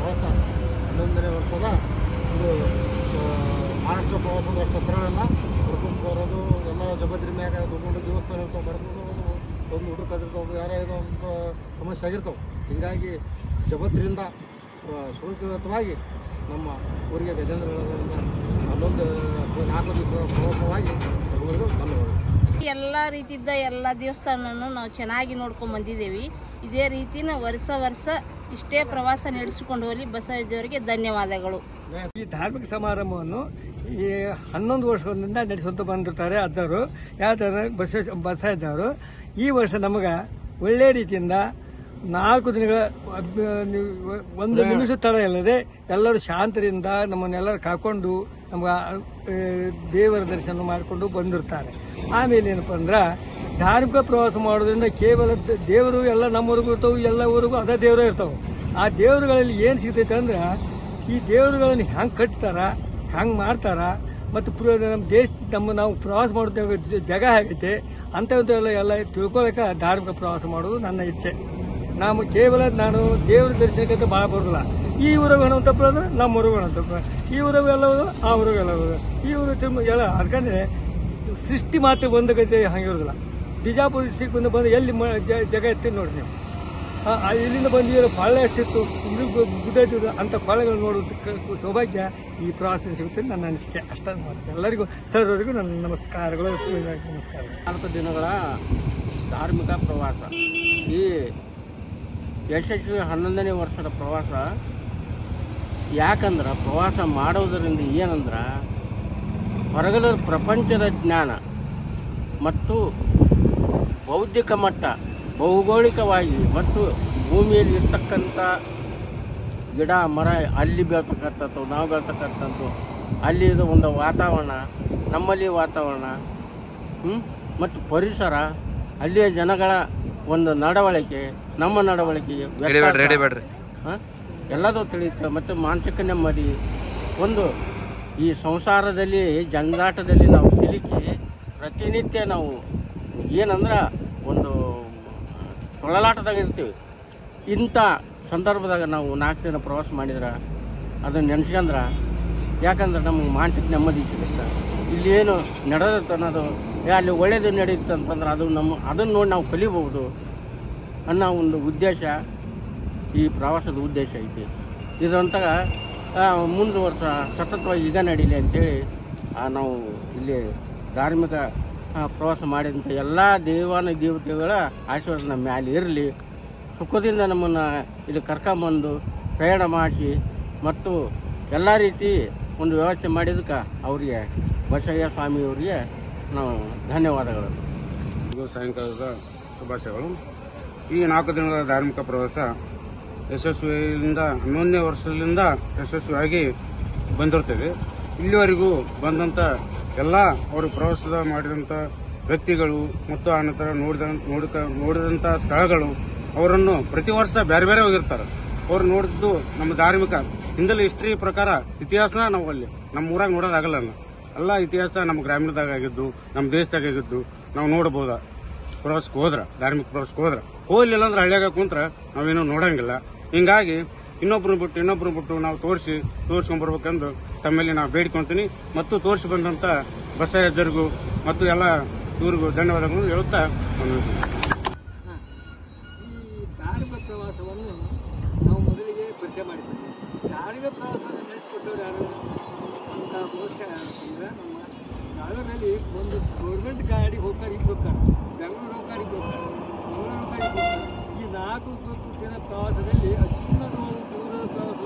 ಪ್ರವಾಸ 11ನೇ ವರ್ಷದ ಇದು ಮಹಾರಾಷ್ಟ್ರ ಪ್ರವಾಸ ಅಷ್ಟು ಸರಳ ಅಲ್ಲ. ಕರ್ಕೊಂಡು ಬರೋದು ಎಲ್ಲ ಜಬದ್ರಿ ಮ್ಯಾಗ ದೊಡ್ಡ ದೇವಸ್ಥಾನ ಇರ್ತಾವೆ, ಕರ್ಕೊಂಡು ಒಂದು ಹುಡುಗ ಕದಿರ್ತಾವೆ, ಯಾರೋ ಏನೋ ಒಂದು ಸಮಸ್ಯೆ ಆಗಿರ್ತಾವೆ. ಹೀಗಾಗಿ ಜಬದ್ರಿಂದ ಸುರಕ್ಷಿತವಾಗಿ ನಮ್ಮ ಊರಿಗೆ ಗಜೇಂದ್ರ ಹೇಳೋದ್ರಿಂದ ಅಲ್ಲೊಂದು 4 ದಿವಸದ ಪ್ರವಾಸವಾಗಿ ಧನ್ಯವಾದ. ಎಲ್ಲ ರೀತಿಯಿಂದ ಎಲ್ಲ ದೇವಸ್ಥಾನವನ್ನು ನಾವು ಚೆನ್ನಾಗಿ ನೋಡ್ಕೊಂಡು ಬಂದಿದ್ದೇವೆ. ಇದೇ ರೀತಿನ ವರ್ಷ ಇಷ್ಟೇ ಪ್ರವಾಸ ನಡೆಸಿಕೊಂಡು ಹೋಗಲಿ. ಬಸವರಾಜವರಿಗೆ ಧನ್ಯವಾದಗಳು. ಈ ಧಾರ್ಮಿಕ ಸಮಾರಂಭವನ್ನು ಈ 11 ವರ್ಷಗಳಿಂದ ನಡೆಸುವಂತ ಬಂದಿರ್ತಾರೆ ಅದ್ದವರು ಯಾವ್ದಾರ ಬಸವರಾಜವರು. ಈ ವರ್ಷ ನಮಗೆ ಒಳ್ಳೆ ರೀತಿಯಿಂದ 4 ದಿನಗಳ ಒಂದು ನಿಮಿಷ ತಡ ಇಲ್ಲದೆ ಎಲ್ಲರೂ ಶಾಂತರಿಂದ ನಮ್ಮನ್ನೆಲ್ಲರೂ ಕಾಕೊಂಡು ನಮ್ಗೆ ದೇವರ ದರ್ಶನ ಮಾಡಿಕೊಂಡು ಬಂದಿರ್ತಾರೆ. ಆಮೇಲೆ ಏನಪ್ಪ ಅಂದ್ರೆ ಧಾರ್ಮಿಕ ಪ್ರವಾಸ ಮಾಡೋದ್ರಿಂದ ಕೇವಲ ದೇವರು ಎಲ್ಲ ನಮ್ಮೂರಿಗೂ ಇರ್ತಾವೆ, ಎಲ್ಲ ಊರಿಗೂ ಅದೇ ದೇವರೇ ಇರ್ತಾವೆ. ಆ ದೇವರುಗಳಲ್ಲಿ ಏನು ಸಿಗ್ತೈತೆ ಅಂದ್ರೆ ಈ ದೇವರುಗಳನ್ನು ಹೆಂಗೆ ಕಟ್ತಾರ, ಹೆಂಗೆ ಮಾಡ್ತಾರ, ಮತ್ತು ನಮ್ಮ ದೇಶ ನಾವು ಪ್ರವಾಸ ಮಾಡೋ ಜಾಗ ಆಗೈತೆ ಅಂಥವೆಲ್ಲ ತಿಳ್ಕೊಳಕ್ಕೆ ಧಾರ್ಮಿಕ ಪ್ರವಾಸ ಮಾಡೋದು ನನ್ನ ಇಚ್ಛೆ. ನಾವು ಕೇವಲ ನಾನು ದೇವರ ದರ್ಶನಕ್ಕಂತ ಭಾಳ ಬರೋದಿಲ್ಲ. ಈ ಊರಾಗ ಅನ್ನೋಂಥಪ್ಪ ಅಂದ್ರೆ ನಮ್ಮ ಊರಾಗ ಅನ್ನೋಂಥಪ್ಪ, ಈ ಊರಾಗ ಎಲ್ಲ ಹೋದು ಆ ಊರಾಗ ಎಲ್ಲ ಹೋದು, ಈ ಊರು ಎಲ್ಲ ಅದಕ್ಕಂದ್ರೆ ಸೃಷ್ಟಿ ಮಾತ್ರ ಒಂದು ಗತಿ ಹಂಗಿರೋದಿಲ್ಲ. ಬಿಜಾಪುರ ಡಿಸ್ಟಿಕ್ ಬಂದು ಎಲ್ಲಿ ಜಾಗ ಇರ್ತೀವಿ ನೋಡ್ರಿ ನೀವು. ಇಲ್ಲಿಂದ ಬಂದಿರೋ ಕೊಳ್ಳೆ ಎಷ್ಟಿತ್ತು, ಇದು ಗುಡ್ಡ ಇದ್ದು ಅಂಥ ಕೊಳ್ಳೆಗಳು ನೋಡೋದಕ್ಕೆ ಸೌಭಾಗ್ಯ ಈ ಪ್ರವಾಸ ಸಿಗುತ್ತೆ ನನ್ನ ಅನಿಸಿಕೆ. ಅಷ್ಟೇ ಮಾಡ್ತೀನಿ. ಎಲ್ಲರಿಗೂ ಸರ್ವರಿಗೂ ನನ್ನ ನಮಸ್ಕಾರಗಳು. ನಮಸ್ಕಾರ. 4 ದಿನಗಳ ಧಾರ್ಮಿಕ ಪ್ರವಾಸ, ಈ ಯಶಸ್ವಿ 11ನೇ ವರ್ಷದ ಪ್ರವಾಸ. ಯಾಕಂದ್ರೆ ಪ್ರವಾಸ ಮಾಡೋದರಿಂದ ಏನಂದ್ರೆ ಹೊರಗದ ಪ್ರಪಂಚದ ಜ್ಞಾನ ಮತ್ತು ಬೌದ್ಧಿಕ ಮಟ್ಟ, ಭೌಗೋಳಿಕವಾಗಿ ಮತ್ತು ಭೂಮಿಯಲ್ಲಿ ಇರ್ತಕ್ಕಂಥ ಗಿಡ ಮರ ಅಲ್ಲಿ ಬೆಳ್ತಕ್ಕಂಥದ್ದು, ನಾವು ಬೆಳ್ತಕ್ಕಂಥದ್ದು, ಅಲ್ಲಿದು ಒಂದು ವಾತಾವರಣ, ನಮ್ಮಲ್ಲಿ ವಾತಾವರಣ ಮತ್ತು ಪರಿಸರ, ಅಲ್ಲಿಯ ಜನಗಳ ಒಂದು ನಡವಳಿಕೆ, ನಮ್ಮ ನಡವಳಿಕೆಗೆ ಎಲ್ಲದೂ ತಿಳಿಯುತ್ತೆ. ಮತ್ತು ಮಾನಸಿಕ ನೆಮ್ಮದಿ, ಒಂದು ಈ ಸಂಸಾರದಲ್ಲಿ ಜಂಜಾಟದಲ್ಲಿ ನಾವು ಸಿಲುಕಿ ಪ್ರತಿನಿತ್ಯ ನಾವು ಏನಂದ್ರೆ ಒಂದು ತೊಳಲಾಟದಾಗ ಇರ್ತೀವಿ. ಇಂಥ ಸಂದರ್ಭದಾಗ ನಾವು 4 ದಿನ ಪ್ರವಾಸ ಮಾಡಿದ್ರೆ ಅದನ್ನು ನೆನೆಸ್ಕೊಂಡ್ರೆ, ಯಾಕಂದ್ರೆ ನಮಗೆ ಮಾನಸಿಕ ನೆಮ್ಮದಿ ಸಿಗುತ್ತೆ. ಇಲ್ಲಿ ಏನು ನಡೆದತ್ತೆ ಅನ್ನೋದು, ಅಲ್ಲಿ ಒಳ್ಳೇದು ನಡೆಯುತ್ತೆ ಅಂತಂದ್ರೆ ಅದನ್ನು ನೋಡಿ ನಾವು ಕಲಿಬಹುದು ಅನ್ನೋ ಒಂದು ಉದ್ದೇಶ ಈ ಪ್ರವಾಸದ ಉದ್ದೇಶ ಐತಿ. ಇದಂತ ಮುಂದೆ ವರ್ಷ ಸತತವಾಗಿ ಈಗ ನಡೀಲಿ ಅಂಥೇಳಿ ನಾವು ಇಲ್ಲಿ ಧಾರ್ಮಿಕ ಪ್ರವಾಸ ಮಾಡಿದಂಥ ಎಲ್ಲ ದೇವತೆಗಳ ಆಶೀರ್ವಾದ ನಮ್ಮ ಮ್ಯಾಲೆ ಇರಲಿ. ಸುಖದಿಂದ ನಮ್ಮನ್ನು ಇಲ್ಲಿ ಕರ್ಕೊಂಬಂದು ಪ್ರಯಾಣ ಮಾಡಿಸಿ ಮತ್ತು ಎಲ್ಲ ರೀತಿ ಒಂದು ವ್ಯವಸ್ಥೆ ಮಾಡಿದಕ್ಕೆ ಅವರಿಗೆ ಬಸಯ್ಯ ಸ್ವಾಮಿಯವರಿಗೆ ನಾವು ಧನ್ಯವಾದಗಳು. ಸಾಯಂಕಾಲದ ಶುಭಾಶಯಗಳು. ಈ 4 ದಿನಗಳ ಧಾರ್ಮಿಕ ಪ್ರವಾಸ ಯಶಸ್ವಿಯಿಂದ 11ನೇ ವರ್ಷದಿಂದ ಯಶಸ್ವಿಯಾಗಿ ಬಂದಿರ್ತದೆ. ಇಲ್ಲಿವರೆಗೂ ಬಂದಂಥ ಎಲ್ಲ ಅವರು ಪ್ರವಾಸದ ಮಾಡಿದಂಥ ವ್ಯಕ್ತಿಗಳು ಮತ್ತು ಆನಂತರ ನೋಡಿದಂಥ ಸ್ಥಳಗಳು ಅವರನ್ನು ಪ್ರತಿ ವರ್ಷ ಬೇರೆ ಬೇರೆ ಹೋಗಿರ್ತಾರೆ. ಅವ್ರು ನೋಡಿದ್ದು ನಮ್ಮ ಧಾರ್ಮಿಕ ಹಿಂದಲೇ ಹಿಸ್ಟ್ರಿ ಪ್ರಕಾರ ಇತಿಹಾಸ ನಾವು ಅಲ್ಲಿ ನಮ್ಮ ಊರಾಗ ನೋಡೋದಾಗಲ್ಲ. ಎಲ್ಲ ಇತಿಹಾಸ ನಮ್ಮ ಗ್ರಾಮೀಣದಾಗ ಆಗಿದ್ದು, ನಮ್ಮ ದೇಶದಾಗ ಆಗಿದ್ದು ನಾವು ನೋಡಬಹುದ. ಪ್ರವಾಸಕ್ಕೆ ಹೋದ್ರೆ, ಧಾರ್ಮಿಕ ಪ್ರವಾಸಕ್ಕೆ ಹೋಗ್ಲಿಲ್ಲ ಅಂದ್ರೆ ಹಳ್ಳಿಯಾಗ ಕುಂತ್ರೆ ನಾವೇನು ನೋಡಂಗಿಲ್ಲ. ಹಿಂಗಾಗಿ ಇನ್ನೊಬ್ರು ಬಿಟ್ಟು ನಾವು ತೋರಿಸ್ಕೊಂಡ್ಬರ್ಬೇಕೆಂದು ತಮ್ಮಲ್ಲಿ ನಾವು ಬೇಡಿಕೊಂತೀನಿ. ಮತ್ತು ತೋರಿಸಿ ಬಂದಂತ ಬಸವರಾಜರಿಗೂ ಮತ್ತು ಎಲ್ಲ ಇವ್ರಿಗೂ ಧನ್ಯವಾದಗಳನ್ನು ಹೇಳುತ್ತಾ ಈ ಧಾರ್ಮಿಕ ಪ್ರವಾಸವನ್ನು ನಾವು ಮೊದಲಿಗೆ ಪರಿಚಯ ಮಾಡಿದ್ದೀವಿ. ಧಾರ್ಮಿಕ ಪ್ರವಾಸವನ್ನು ನಡೆಸಿಕೊಟ್ಟವ್ರು ಯಾರು ಅಂತ ಬಹುಶಃ ಅಂತಂದ್ರೆ ನಮ್ಮ ಧಾರವಾಡದಲ್ಲಿ ಒಂದು ಗೌರ್ಮೆಂಟ್ ಗಾಡಿಗೆ ಹೋಗ್ತಾರೆ, ಈಗ ಹೋಗ್ತಾರೆ, ಬೆಂಗಳೂರು ಹೋಗ್ತಾರೆ, ಮಂಗಳೂರು ಹೋಗ್ತಾರೆ. ಈ 4 ದಿನ ಪ್ರವಾಸದಲ್ಲಿ ಅತ್ಯುನ್ನತವಾದ ದೂರದ ಪ್ರವಾಸ